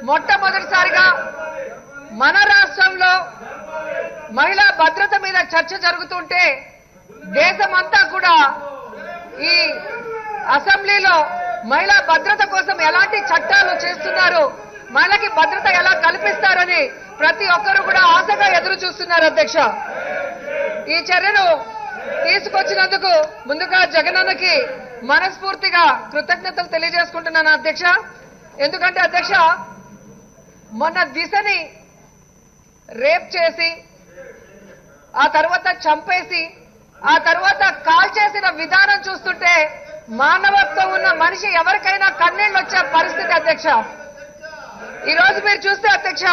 మొట్టమొదటిసారిగా మన రాష్ట్రంలో మహిళా భద్రత మీద చర్చ జరుగుతుంటే దేశమంతా కూడా ఈ అసెంబ్లీలో మహిళా భద్రత కోసం ఎలాంటి చట్టాలు చేస్తున్నారు, మహిళకి భద్రత ఎలా కల్పిస్తారని ప్రతి ఒక్కరూ కూడా ఆశగా ఎదురు చూస్తున్నారు. అధ్యక్ష, ఈ చర్యను తీసుకొచ్చినందుకు ముందుగా జగనన్నకి మనస్ఫూర్తిగా కృతజ్ఞతలు తెలియజేసుకుంటున్నాను అధ్యక్ష. ఎందుకంటే అధ్యక్ష, మొన్న దిశని రేప్ చేసి ఆ తర్వాత చంపేసి ఆ తర్వాత కాల్ చేసిన విధానం చూస్తుంటే మానవత్వం ఉన్న మనిషి ఎవరికైనా కన్నీళ్ళు వచ్చే పరిస్థితి అధ్యక్ష. ఈ రోజు మీరు చూస్తే అధ్యక్ష,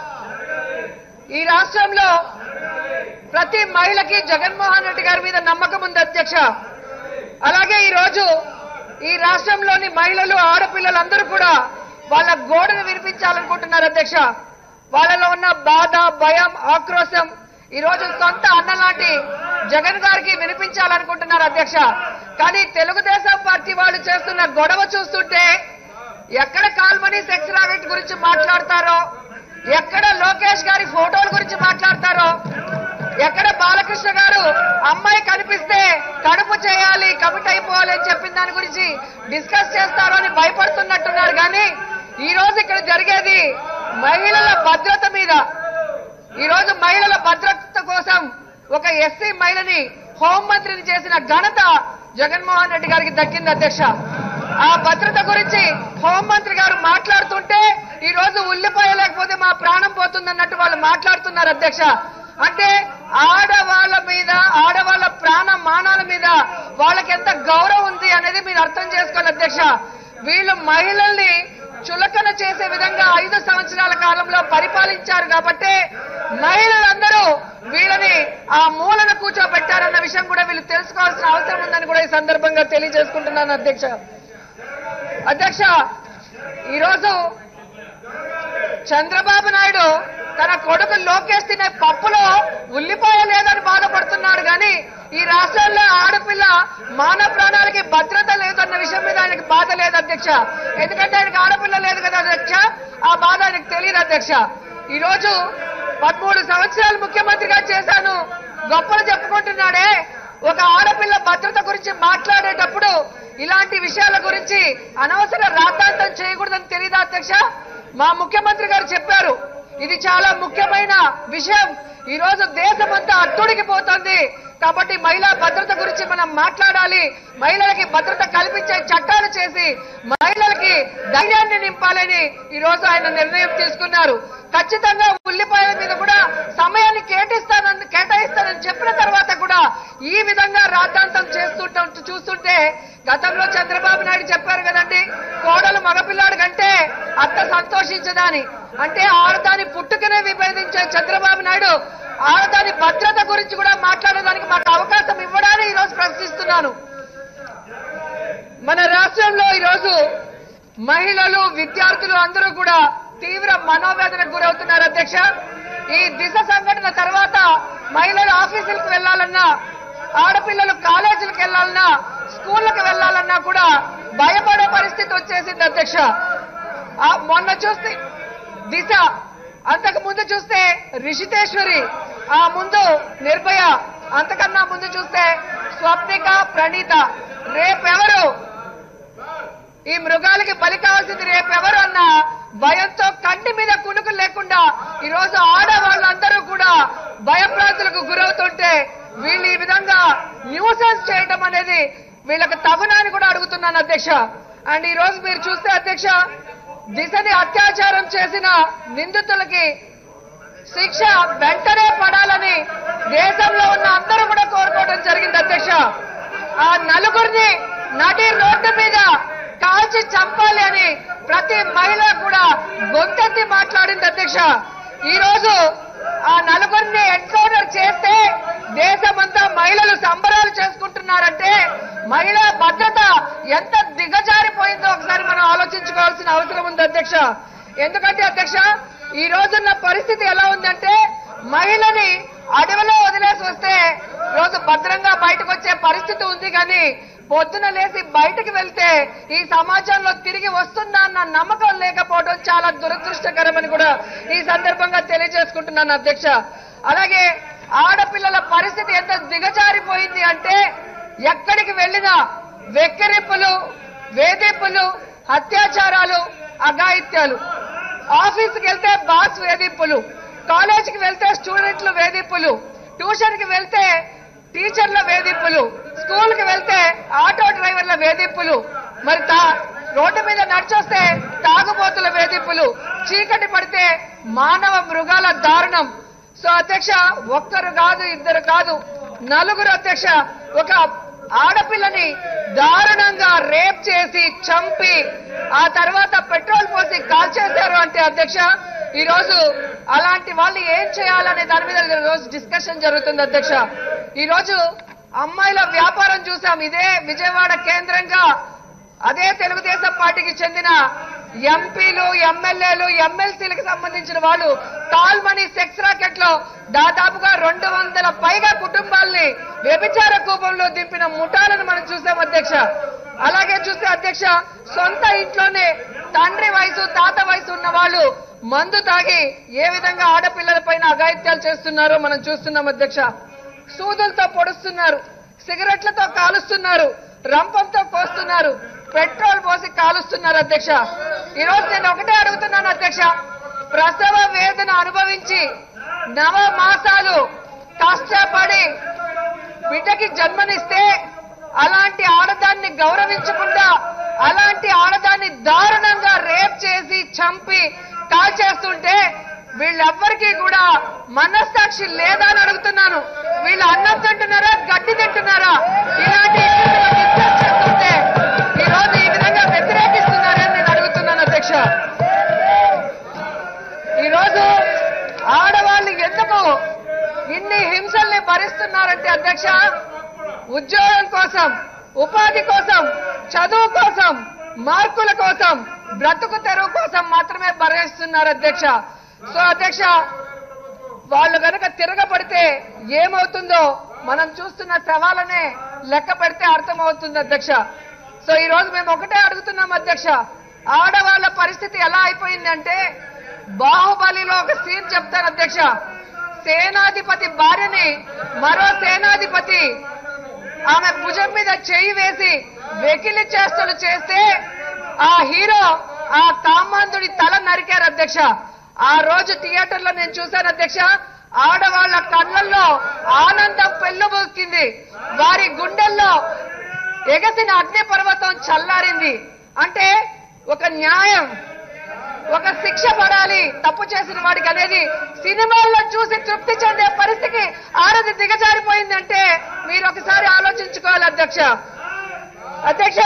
ఈ రాష్ట్రంలో ప్రతి మహిళకి జగన్మోహన్ రెడ్డి గారి మీద నమ్మకం ఉంది అధ్యక్ష. అలాగే ఈ రోజు ఈ రాష్ట్రంలోని మహిళలు, ఆడపిల్లలందరూ కూడా వాళ్ళ గోడను వినిపించాలనుకుంటున్నారు అధ్యక్ష. వాళ్ళలో ఉన్న బాధ, భయం, ఆక్రోశం ఈ రోజు సొంత అన్నలాంటి జగన్ గారికి వినిపించాలనుకుంటున్నారు అధ్యక్ష. కానీ తెలుగుదేశం పార్టీ వాళ్ళు చేస్తున్న గొడవ చూస్తుంటే ఎక్కడ కాల్మనీ సెక్స్ రాకెట్ గురించి మాట్లాడతారో, ఎక్కడ లోకేష్ గారి ఫోటోల గురించి మాట్లాడతారో, ఎక్కడ బాలకృష్ణ గారు అమ్మాయి కనిపిస్తే కడుపు చేయాలి, కమిట్ అయిపోవాలి అని చెప్పిన దాని గురించి డిస్కస్ చేస్తారో అని భయపడుతున్నట్టున్నారు. కానీ ఈ రోజు ఇక్కడ జరిగేది మహిళల భద్రత మీద. ఈ రోజు మహిళల భద్రత కోసం ఒక ఎస్సీ మహిళని హోంమంత్రిని చేసిన ఘనత జగన్మోహన్ రెడ్డి గారికి దక్కింది అధ్యక్ష. ఆ భద్రత గురించి హోంమంత్రి గారు మాట్లాడుతుంటే ఈ రోజు ఉల్లిపాయ లేకపోతే మా ప్రాణం పోతుందన్నట్టు వాళ్ళు మాట్లాడుతున్నారు అధ్యక్ష. అంటే ఆడవాళ్ల మీద, ఆడవాళ్ల ప్రాణ మానాల మీద వాళ్ళకి ఎంత గౌరవం ఉంది అనేది మీరు అర్థం చేసుకోవాలి అధ్యక్ష. వీళ్ళు మహిళల్ని చులకన చేసే విధంగా 5 సంవత్సరాల కాలంలో పరిపాలించారు కాబట్టి మహిళలందరూ వీళ్ళని ఆ మూలన కూర్చోబెట్టారన్న విషయం కూడా వీళ్ళు తెలుసుకోవాల్సిన అవసరం ఉందని కూడా ఈ సందర్భంగా తెలియజేసుకుంటున్నాను అధ్యక్ష. అధ్యక్ష, ఈరోజు చంద్రబాబు నాయుడు తన కొడుకు లోకేష్ తినే పప్పులో ఉల్లిపాయ లేదని బాధపడుతున్నాడు. కానీ ఈ రాష్ట్రాల్లో ఆడపిల్ల మానవ ప్రాణాలకి భద్రత లేదన్న విషయం మీద ఆయనకి బాధ లేదు అధ్యక్ష. ఎందుకంటే ఆయనకి ఆడపిల్ల లేదు కదా అధ్యక్ష, ఆ బాధ ఆయనకు తెలియదు అధ్యక్ష. ఈ రోజు 13 సంవత్సరాలు ముఖ్యమంత్రిగా చేశాను గొప్పలు చెప్పుకుంటున్నాడే, ఒక ఆడపిల్ల భద్రత గురించి మాట్లాడేటప్పుడు ఇలాంటి విషయాల గురించి అనవసర రాద్ధాంతం చేయకూడదని తెలియదా అధ్యక్ష? మా ముఖ్యమంత్రి గారు చెప్పారు, ఇది చాలా ముఖ్యమైన విషయం, ఈ రోజు దేశమంతా అట్టుడికి పోతుంది కాబట్టి మహిళా భద్రత గురించి మనం మాట్లాడాలి, మహిళలకి భద్రత కల్పించే చట్టాలు చేసి మహిళలకి ధైర్యాన్ని నింపాలని ఈ రోజు ఆయన నిర్ణయం తీసుకున్నారు. ఖచ్చితంగా ఉల్లిపాయల మీద కూడా సమయాన్ని కేటాయిస్తానని చెప్పిన తర్వాత కూడా ఈ విధంగా రాద్ధాంతం చూస్తుంటే గతంలో చంద్రబాబు నాయుడు చెప్పారు కదండి, కోడలు మగపిల్లాడు కంటే అత్త సంతోషించదని. అంటే ఆడదాని పుట్టుకనే విభేదించే చంద్రబాబు నాయుడు ఆడదాని భద్రత గురించి కూడా మాట్లాడడానికి మాకు అవకాశం ఇవ్వడాన్ని ఈరోజు ప్రశ్నిస్తున్నాను. మన రాష్ట్రంలో ఈరోజు మహిళలు, విద్యార్థులు అందరూ కూడా తీవ్ర మనోవేదనకు గురవుతున్నారు అధ్యక్ష. ఈ దిశ సంఘటన తర్వాత మహిళలు ఆఫీసులకు వెళ్లాలన్నా, ఆడపిల్లలు కాలేజీలకు వెళ్లాలన్నా, స్కూళ్లకు వెళ్లాలన్నా కూడా భయపడే పరిస్థితి వచ్చేసింది అధ్యక్ష. మొన్న చూస్తే దిశ, అంతకు ముందు చూస్తే రిషితేశ్వరి, ఆ ముందు నిర్భయ, అంతకన్నా ముందు చూస్తే స్వప్నిక, ప్రణీత. రేపెవరు ఈ మృగాలకి బలి కావాల్సింది రేపెవరు అన్న భయంతో కంటి మీద కునుకులు లేకుండా ఈరోజు ఆడవాళ్ళందరూ కూడా భయప్రాంతులకు గురవుతుంటే వీళ్ళు ఈ విధంగా న్యూసెన్స్ చేయడం అనేది వీళ్ళకి తగునా అని కూడా అడుగుతున్నాను అధ్యక్ష. అండ్ ఈ రోజు మీరు చూస్తే అధ్యక్ష, దిశని అత్యాచారం చేసిన నిందితులకి శిక్ష వెంటనే పడాలని దేశంలో ఉన్న అందరూ కూడా కోరుకోవడం జరిగింది అధ్యక్ష. ఆ నలుగురిని నడి రోడ్డు మీద కాల్చి చంపాలి అని ప్రతి మహిళ కూడా గొంతెత్తి మాట్లాడింది అధ్యక్ష. ఈ రోజు ఆ నలుగురిని ఎన్కౌంటర్ చేస్తే దేశమంతా మహిళలు సంబరాలు చేసుకుంటున్నారంటే మహిళా భద్రత ఎంత దిగజారిపోయిందో ఒకసారి మనం ఆలోచించుకోవాల్సిన అవసరం ఉంది అధ్యక్ష. ఎందుకంటే అధ్యక్ష, ఈ రోజున్న పరిస్థితి ఎలా ఉందంటే మహిళని అడవిలో వదిలేసి వస్తే రోజు భద్రంగా బయటకు వచ్చే పరిస్థితి ఉంది. కానీ పొద్దున లేసి బయటికి వెళ్తే ఈ సమాజంలో తిరిగి వస్తుందా అన్న నమ్మకం లేకపోవడం చాలా దురదృష్టకరమని కూడా ఈ సందర్భంగా తెలియజేసుకుంటున్నాను అధ్యక్ష. అలాగే ఆడపిల్లల పరిస్థితి ఎంత దిగజారిపోయింది అంటే ఎక్కడికి వెళ్ళినా వెక్కిరింపులు, వేధింపులు, అత్యాచారాలు, అఘాయిత్యాలు. ఆఫీస్కి వెళ్తే బాస్ వేధింపులు, కాలేజీకి వెళ్తే స్టూడెంట్ల వేధింపులు, ట్యూషన్కి వెళ్తే టీచర్ల వేధింపులు, స్కూల్కి వెళ్తే ఆటో డ్రైవర్ల వేధింపులు, మరి రోడ్డు మీద నడిచొస్తే తాగుబోతుల వేధింపులు, చీకటి పడితే మానవ మృగాల దారుణం. సో అధ్యక్ష, ఒక్కరు కాదు, ఇద్దరు కాదు, నలుగురు అధ్యక్ష ఒక ఆడపిల్లని దారుణంగా రేప్ చేసి చంపి ఆ తర్వాత పెట్రోల్ పోసి కాల్చేశారు అంటే అధ్యక్ష, ఈ రోజు అలాంటి వాళ్ళు ఏం చేయాలనే దాని మీద రోజు డిస్కషన్ జరుగుతుంది అధ్యక్ష. ఈ రోజు అమ్మాయిల వ్యాపారం చూసాం. ఇదే విజయవాడ కేంద్రంగా అదే తెలుగుదేశం పార్టీకి చెందిన ఎంపీలు, ఎమ్మెల్యేలు, ఎమ్మెల్సీలకు సంబంధించిన వాళ్ళు టాల్మనీ సెక్స్ రాకెట్ లో దాదాపుగా 200 పైగా కుటుంబాల్ని వ్యభిచార కూపంలో దింపిన ముఠాలను మనం చూసాం అధ్యక్ష. అలాగే చూస్తే అధ్యక్ష, సొంత ఇంట్లోనే తండ్రి వయసు, తాత వయసు ఉన్న వాళ్ళు మందు తాగి ఏ విధంగా ఆడపిల్లల పైన అఘాయిత్యాలు చేస్తున్నారో మనం చూస్తున్నాం అధ్యక్ష. సూదులతో పొడుస్తున్నారు, సిగరెట్లతో కాలుస్తున్నారు, రంపంతో కోస్తున్నారు, పెట్రోల్ పోసి కాలుస్తున్నారు అధ్యక్ష. ఈ రోజు నేను ఒకటే అడుగుతున్నాను అధ్యక్ష, ప్రసవ వేదన అనుభవించి 9 మాసాలు కష్టపడి బిడ్డకి జన్మనిస్తే అలాంటి ఆడదాన్ని గౌరవించకుండా అలాంటి ఆడదాన్ని దారుణంగా రేప్ చేసి చంపి కాల్చేస్తుంటే వీళ్ళెవ్వరికీ కూడా మనస్సాక్షి లేదా అని అడుగుతున్నాను. వీళ్ళు అన్నం తింటున్నారా, గడ్డి తింటున్నారా? ఇలాంటి డిస్కస్ చేస్తుంటే ఈ రోజు ఈ విధంగా వ్యతిరేకిస్తున్నారని నేను అడుగుతున్నాను అధ్యక్ష. ఈ రోజు ఆడవాళ్ళు ఎందుకు ఇన్ని హింసల్ని భరిస్తున్నారంటే అధ్యక్ష, ఉద్యోగం కోసం, ఉపాధి కోసం, చదువు కోసం, మార్కుల కోసం, బ్రతుకు తెరువు కోసం మాత్రమే భరిస్తున్నారు అధ్యక్ష. సో అధ్యక్ష, వాళ్ళు కనుక తిరగబడితే ఏమవుతుందో మనం చూస్తున్న సవాలనే లెక్క పెడితే అర్థమవుతుంది అధ్యక్ష. సో ఈ రోజు మేము ఒకటే అడుగుతున్నాం అధ్యక్ష, ఆడవాళ్ల పరిస్థితి ఎలా అయిపోయిందంటే, బాహుబలిలో ఒక సీన్ చెప్తాను అధ్యక్ష. సేనాధిపతి భార్యని మరో సేనాధిపతి ఆమె భుజం మీద చేయి వేసి వెకిలి చేష్టలు చేస్తే ఆ హీరో ఆ కామాంధుడి తల నరికారు అధ్యక్ష. ఆ రోజు థియేటర్లో నేను చూశాను అధ్యక్ష. ఆడవాళ్ల కళ్ళల్లో ఆనందం పెళ్లుబుక్కింది, వారి గుండెల్లో ఎగసిన అగ్ని పర్వతం చల్లారింది. అంటే ఒక న్యాయం, ఒక శిక్ష పడాలి తప్పు చేసిన వాడికి అనేది సినిమాల్లో చూసి తృప్తి చెందే పరిస్థితికి ఆడది దిగజారిపోయిందంటే మీరు ఒకసారి ఆలోచించుకోవాలి అధ్యక్ష. అధ్యక్ష,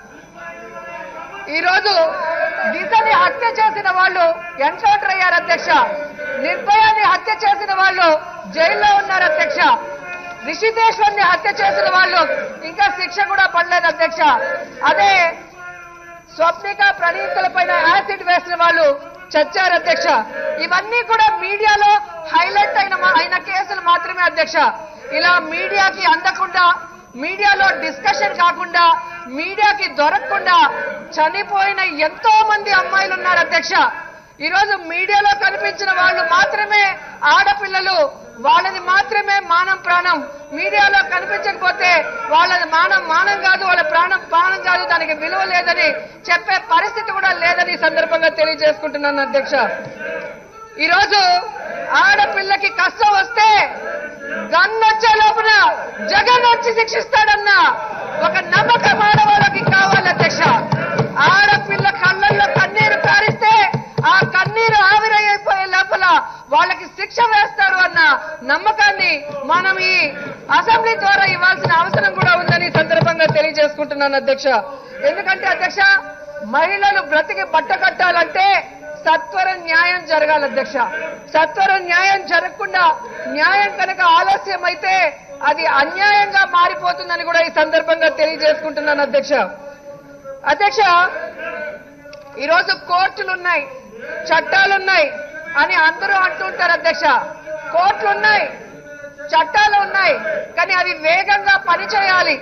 ఈరోజు దిశని హత్య చేసిన వాళ్ళు ఎన్కౌంటర్ అయ్యారు అధ్యక్ష. నిర్భయాన్ని హత్య చేసిన వాళ్ళు జైల్లో ఉన్నారు అధ్యక్ష. రిషితేశ్వర్ని హత్య చేసిన వాళ్ళు ఇంకా శిక్ష కూడా పడలేదు అధ్యక్ష. అదే స్వప్నిక ప్రణీతుల పైన యాసిడ్ వేసిన వాళ్ళు చచ్చారు అధ్యక్ష. ఇవన్నీ కూడా మీడియాలో హైలైట్ అయిన కేసులు మాత్రమే అధ్యక్ష. ఇలా మీడియాకి అందకుండా, మీడియాలో డిస్కషన్ కాకుండా, మీడియాకి దొరకకుండా చనిపోయిన ఎంతో మంది అమ్మాయిలు ఉన్నారు అధ్యక్ష. ఈరోజు మీడియాలో కనిపించిన వాళ్ళు మాత్రమే ఆడపిల్లలు, వాళ్ళని మాత్రమే మానం ప్రాణం. మీడియాలో కనిపించకపోతే వాళ్ళది మానం కాదు, వాళ్ళ ప్రాణం కాదు, దానికి విలువ లేదని చెప్పే పరిస్థితి కూడా లేదని సందర్భంగా తెలియజేసుకుంటున్నాను అధ్యక్ష. ఈరోజు ఆడపిల్లకి కష్టం వస్తే గన్నొచ్చే లోపల జగన్ వచ్చి శిక్షిస్తాడన్న ఒక నమ్మకం ఆడవాళ్ళకి కావాలి అధ్యక్ష. ఆడపిల్ల కళ్ళల్లో కన్నీరు కారిస్తే ఆ కన్నీరు ఆవిరైపోయే లోపల వాళ్ళకి శిక్ష వేస్తారు అన్న నమ్మకాన్ని మనం ఈ అసెంబ్లీ ద్వారా ఇవ్వాల్సిన అవసరం కూడా ఉందని సందర్భంగా తెలియజేసుకుంటున్నాను అధ్యక్ష. ఎందుకంటే అధ్యక్ష, మహిళలు బ్రతికి బట్ట కట్టాలంటే సత్వర న్యాయం జరగాలి అధ్యక్ష. సత్వర న్యాయం జరగకుండా న్యాయం కనుక ఆలస్యం అయితే అది అన్యాయంగా మారిపోతుందని కూడా ఈ సందర్భంగా తెలియజేసుకుంటున్నాను అధ్యక్ష. అధ్యక్ష, ఈరోజు కోర్టులున్నాయి, చట్టాలున్నాయి అని అందరూ అంటుంటారు అధ్యక్ష. కోర్టులున్నాయి, చట్టాలు ఉన్నాయి, కానీ అవి వేగంగా పనిచేయాలి.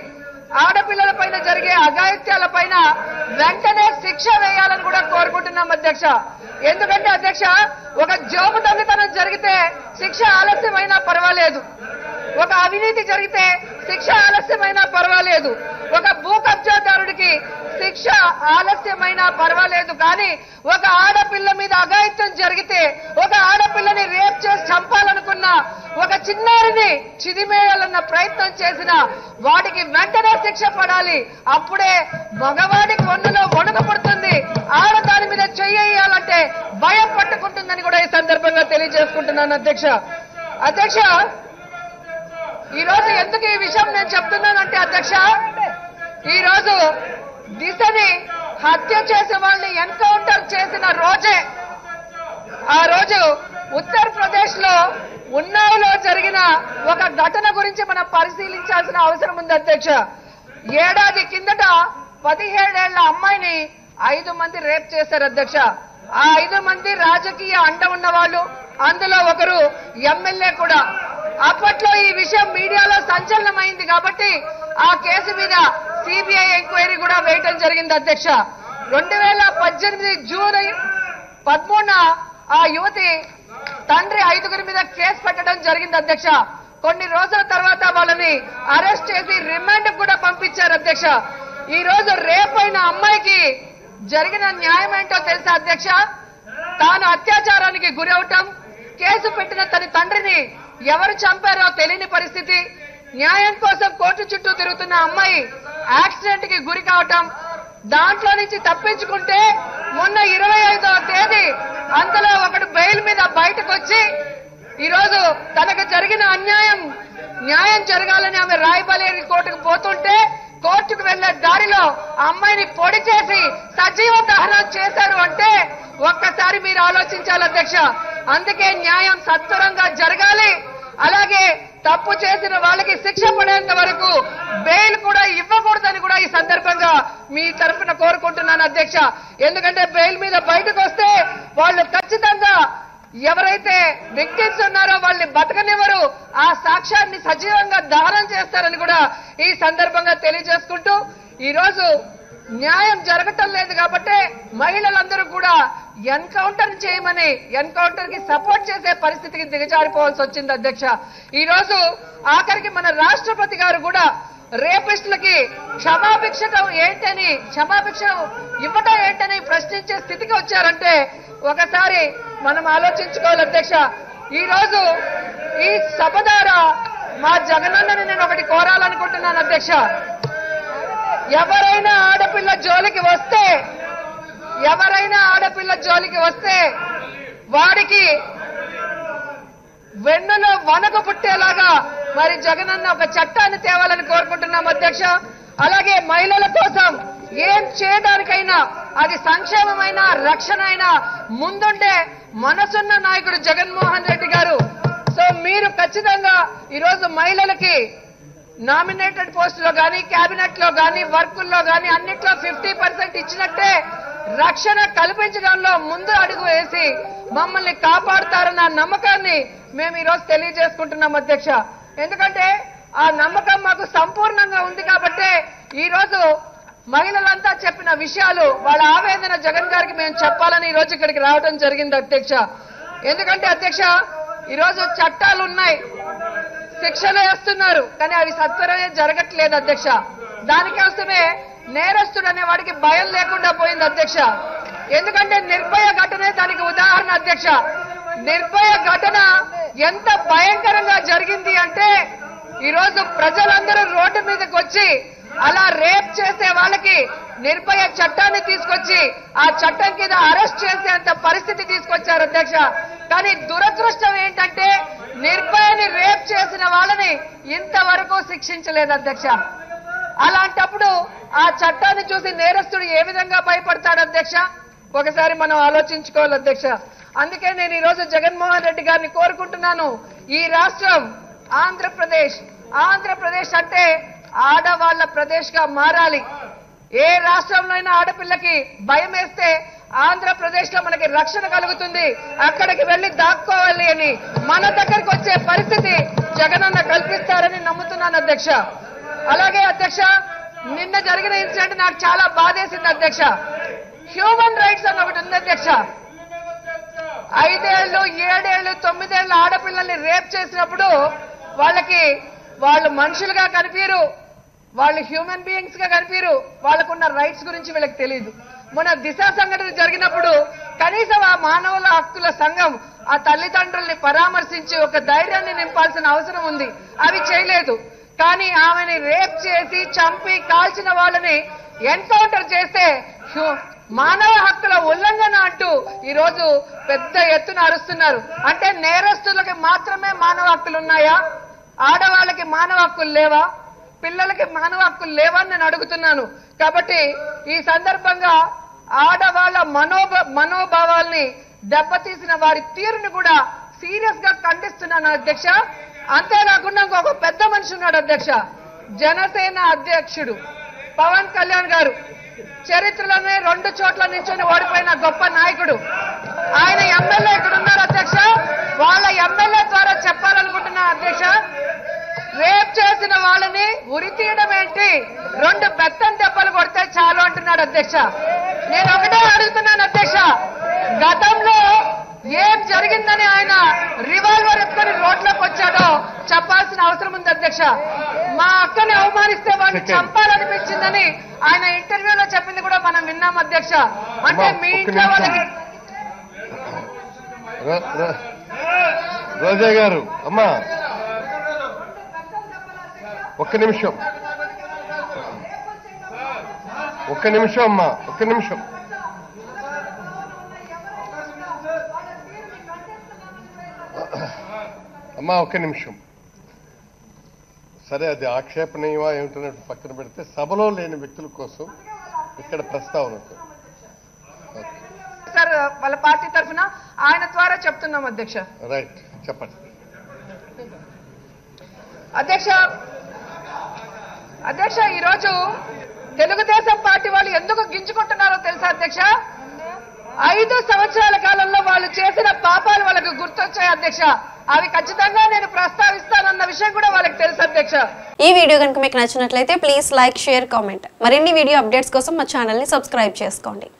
ఆడపిల్లల పైన జరిగే అఘాయిత్యాల పైన వెంటనే శిక్ష వేయాలని కూడా కోరుకుంటున్నాం అధ్యక్ష. ఎందుకంటే అధ్యక్ష, ఒక జోబు దొంగతనం జరిగితే శిక్ష ఆలస్యమైనా పర్వాలేదు, ఒక అవినీతి జరిగితే శిక్ష ఆలస్యమైనా పర్వాలేదు, ఒక భూ కబ్జాదారుడికి శిక్ష ఆలస్యమైనా పర్వాలేదు, కానీ ఒక ఆడపిల్ల మీద అఘాయిత్యం జరిగితే, ఒక ఆడపిల్లని రేప్ చేసి చంపాలనుకున్న ఒక చిన్నారిని చిదిమేయాలన్న ప్రయత్నం చేసిన వాడికి వెంటనే శిక్ష పడాలి. అప్పుడే మగవాడికి ఒండులో వణుకు పుడుతుంది, ఆడదాని మీద చెయ్యాలంటే భయం పట్టుకుంటుందని కూడా ఈ సందర్భంగా తెలియజేసుకుంటున్నాను అధ్యక్ష. అధ్యక్ష, ఈ రోజు ఎందుకు ఈ విషయం నేను చెప్తున్నానంటే అధ్యక్ష, ఈ రోజు దిశని హత్య చేసే వాళ్ళని ఎన్కౌంటర్ చేసిన రోజే, ఆ రోజు ఉత్తరప్రదేశ్ లో ఉన్నావ్లో జరిగిన ఒక ఘటన గురించి మనం పరిశీలించాల్సిన అవసరం ఉంది అధ్యక్ష. ఏడాది కిందట 17 ఏళ్ల అమ్మాయిని 5 మంది రేప్ చేశారు అధ్యక్ష. ఆ 5 మంది రాజకీయ అండ ఉన్న వాళ్ళు, అందులో ఒకరు MLA కూడా. అప్పట్లో ఈ విషయం మీడియాలో సంచలనమైంది కాబట్టి ఆ కేసు మీద CBI ఎంక్వైరీ కూడా వేయటం జరిగింది అధ్యక్ష. 2018 జూన్ 13న ఆ యువతి తండ్రి 5గురి మీద కేసు పెట్టడం జరిగింది అధ్యక్ష. కొన్ని రోజుల తర్వాత వాళ్ళని అరెస్ట్ చేసి రిమాండ్ కూడా పంపించారు అధ్యక్ష. ఈ రోజు రేపైన అమ్మాయికి జరిగిన న్యాయం ఏంటో తెలుసా అధ్యక్ష? తాను అత్యాచారానికి గురవటం, కేసు పెట్టిన తన తండ్రిని ఎవరు చంపారో తెలియని పరిస్థితి, న్యాయం కోసం కోర్టు చుట్టూ తిరుగుతున్న అమ్మాయి యాక్సిడెంట్ కి గురి కావటం, దాంట్లో నుంచి తప్పించుకుంటే మొన్న 25వ తేదీ అంతలో ఒకడు బెయిల్ మీద బయటకు వచ్చి ఈరోజు తనకు జరిగిన న్యాయం జరగాలని ఆమె రాయబరేలి కోర్టుకు పోతుంటే కోర్టుకు వెళ్లే దారిలో అమ్మాయిని పొడి చేసి సజీవ దహనం చేశారు అంటే ఒక్కసారి మీరు ఆలోచించాలి అధ్యక్ష. అందుకే న్యాయం సత్వరంగా జరగాలి, అలాగే తప్పు చేసిన వాళ్ళకి శిక్ష పడేంత వరకు బెయిల్ కూడా ఇవ్వకూడదని కూడా ఈ సందర్భంగా మీ తరఫున కోరుకుంటున్నాను అధ్యక్ష. ఎందుకంటే బెయిల్ మీద బయటకు వస్తే వాళ్ళు ఖచ్చితంగా ఎవరైతే విక్టిమ్స్ ఉన్నారో వాళ్ళని బతకనివ్వరు, ఆ సాక్ష్యాన్ని సజీవంగా దహనం చేస్తారని కూడా ఈ సందర్భంగా తెలియజేసుకుంటూ, ఈ రోజు న్యాయం జరగటం లేదు కాబట్టి మహిళలందరూ కూడా ఎన్కౌంటర్ చేయమని ఎన్కౌంటర్ కి సపోర్ట్ చేసే పరిస్థితికి దిగజారిపోవాల్సి వచ్చింది అధ్యక్ష. ఈ రోజు ఆఖరికి మన రాష్ట్రపతి గారు కూడా రేపిస్టులకి క్షమాభిక్ష ఇవ్వటం ఏంటని ప్రశ్నించే స్థితికి వచ్చారంటే ఒకసారి మనం ఆలోచించుకోవాలి అధ్యక్ష. ఈ రోజు ఈ సభ ద్వారా మా జగనన్నని నేను ఒకటి కోరాలనుకుంటున్నాను అధ్యక్ష. ఎవరైనా ఆడపిల్ల జోలికి వస్తే వాడికి వెన్నులో వనకు పుట్టేలాగా మరి జగనన్న ఒక చట్టాన్ని తేవాలని కోరుకుంటున్నాం అధ్యక్ష. అలాగే మహిళల కోసం ఏం చేయడానికైనా, అది సంక్షేమమైనా రక్షణ అయినా ముందుండే మనసున్న నాయకుడు జగన్మోహన్ రెడ్డి గారు. సో మీరు ఖచ్చితంగా ఈరోజు మహిళలకి నామినేటెడ్ పోస్టులో గానీ, కేబినెట్ లో గానీ, వర్కుల్లో గానీ అన్నిట్లో 50% ఇచ్చినట్టే రక్షణ కల్పించడంలో ముందు అడుగు వేసి మమ్మల్ని కాపాడుతారన్న నమ్మకాన్ని మేము ఈరోజు తెలియజేసుకుంటున్నాం అధ్యక్ష. ఎందుకంటే ఆ నమ్మకం మాకు సంపూర్ణంగా ఉంది కాబట్టి ఈ రోజు మహిళలంతా చెప్పిన విషయాలు, వాళ్ళ ఆవేదన జగన్ గారికి మేము చెప్పాలని ఈ రోజు ఇక్కడికి రావడం జరిగింది అధ్యక్ష. ఎందుకంటే అధ్యక్ష, ఈరోజు చట్టాలు ఉన్నాయి, శిక్షలు వేస్తున్నారు, కానీ అవి సత్వరమే జరగట్లేదు అధ్యక్ష. దానికోసమే నేరస్తుడు అనే వాడికి భయం లేకుండా పోయింది అధ్యక్ష. ఎందుకంటే నిర్భయ ఘటనే దానికి ఉదాహరణ అధ్యక్ష. నిర్భయ ఘటన ఎంత భయంకరంగా జరిగింది అంటే ఈరోజు ప్రజలందరూ రోడ్డు మీదకి వచ్చి అలా రేప్ చేసే వాళ్ళకి నిర్భయ చట్టాన్ని తీసుకొచ్చి ఆ చట్టం కింద అరెస్ట్ చేసేంత పరిస్థితి తీసుకొచ్చారు అధ్యక్ష. కానీ దురదృష్టం ఏంటంటే నిర్భయని రేప్ చేసిన వాళ్ళని ఇంతవరకు శిక్షించలేదు అధ్యక్ష. అలాంటప్పుడు ఆ చట్టాన్ని చూసి నేరస్తుడు ఏ విధంగా భయపడతాడు అధ్యక్ష? ఒకసారి మనం ఆలోచించుకోవాలి అధ్యక్ష. అందుకే నేను ఈ రోజు జగన్మోహన్ రెడ్డి గారిని కోరుకుంటున్నాను, ఈ రాష్ట్రం ఆంధ్రప్రదేశ్ అంటే ఆడవాళ్ల ప్రదేశ్ గా మారాలి. ఏ రాష్ట్రంలో అయినా ఆడపిల్లకి భయం వేస్తే ఆంధ్రప్రదేశ్ లో మనకి రక్షణ కలుగుతుంది, అక్కడికి వెళ్లి దాక్కోవాలి అని మన దగ్గరికి వచ్చే పరిస్థితి జగనన్న కల్పిస్తారని నమ్ముతున్నాను అధ్యక్ష. అలాగే అధ్యక్ష, నిన్న జరిగిన ఇన్సిడెంట్ నాకు చాలా బాధేసింది అధ్యక్ష. హ్యూమన్ రైట్స్ అని ఒకటి ఉంది అధ్యక్ష. 5 ఏళ్ళు 7 ఏళ్ళు 9 ఏళ్ళ ఆడపిల్లల్ని రేప్ చేసినప్పుడు వాళ్ళు మనుషులుగా కనిపించరు, వాళ్ళు హ్యూమన్ బీయింగ్స్ గా కనిపించరు, వాళ్ళకున్న రైట్స్ గురించి వీళ్ళకి తెలియదు. మొన్న దిశ సంఘటన జరిగినప్పుడు కనీసం ఆ మానవుల హక్కుల సంఘం ఆ తల్లిదండ్రుల్ని పరామర్శించి ఒక ధైర్యాన్ని నింపాల్సిన అవసరం ఉంది. అవి చేయలేదు. కానీ ఆమెని రేప్ చేసి చంపి కాల్చిన వాళ్ళని ఎన్కౌంటర్ చేస్తే మానవ హక్కుల ఉల్లంఘన అంటూ ఈరోజు పెద్ద ఎత్తున అరుస్తున్నారు. అంటే నేరస్తులకి మాత్రమే మానవ హక్కులు ఉన్నాయా? ఆడవాళ్ళకి మానవ హక్కులు లేవా? పిల్లలకి మానవ హక్కులు లేవా అని నేను అడుగుతున్నాను. కాబట్టి ఈ సందర్భంగా ఆడవాళ్ళ మనోభావాల్ని దెబ్బతీసిన వారి తీరుని కూడా సీరియస్ గా ఖండిస్తున్నాను అధ్యక్ష. అంతేకాకుండా ఇంకొక పెద్ద మనిషి ఉన్నాడు అధ్యక్ష, జనసేన అధ్యక్షుడు పవన్ కళ్యాణ్ గారు. చరిత్రలోనే 2 చోట్ల నించొని ఓడిపోయిన గొప్ప నాయకుడు. ఆయన ఎమ్మెల్యే ఇక్కడ ఉన్నారు అధ్యక్ష. వాళ్ళ ఎమ్మెల్యే ద్వారా చెప్పాలనుకుంటున్నా అధ్యక్ష, రేప్ చేసిన వాళ్ళని ఉరి తీయడం ఏంటి, 2 బెత్తం దెబ్బలు కొడితే చాలు అంటున్నాడు అధ్యక్ష. నేను ఒకటే అడుగుతున్నాను అధ్యక్ష, గతంలో ఏం జరిగిందని ఆయన రివాల్వర్ ఎత్తుకొని రోడ్లోకి వచ్చాడో చెప్పాల్సిన అవసరం ఉంది అధ్యక్ష. మా అక్కని అవమానిస్తే వాడిని చంపాలనిపించిందని ఆయన ఇంటర్వ్యూలో చెప్పింది కూడా మనం విన్నాం అధ్యక్ష. అంటే మీ ఇంట్లో వాళ్ళకి రోజా గారు అమ్మా ఒక్క నిమిషం అమ్మా, ఒక్క నిమిషం. అమ్మా ఒక్క నిమిషం. సరే, అది ఆక్షేపణీయమా ఏమిటన్నట్టు పక్కన పెడితే సభలో లేని వ్యక్తుల కోసం ఇక్కడ ప్రస్తావన సార్ వాళ్ళ పార్టీ తరఫున ఆయన ద్వారా చెప్తున్నాం అధ్యక్ష. రైట్, చెప్పండి అధ్యక్ష. ఈరోజు తెలుగుదేశం పార్టీ వాళ్ళు ఎందుకు గింజుకుంటున్నారో తెలుసా అధ్యక్ష? 5 సంవత్సరాల కాలంలో వాళ్ళు చేసిన పాపాలు వాళ్ళకు గుర్తొచ్చాయి అధ్యక్ష. అవి ఖచ్చితంగా నేను ప్రస్తావిస్తానన్న విషయం కూడా వాళ్ళకి తెలుసు అధ్యక్ష. ఈ వీడియో కనుక మీకు నచ్చినట్లయితే ప్లీజ్ లైక్, షేర్, కామెంట్. మరిన్ని వీడియో అప్డేట్స్ కోసం మా ఛానల్ ని సబ్స్క్రైబ్ చేసుకోండి.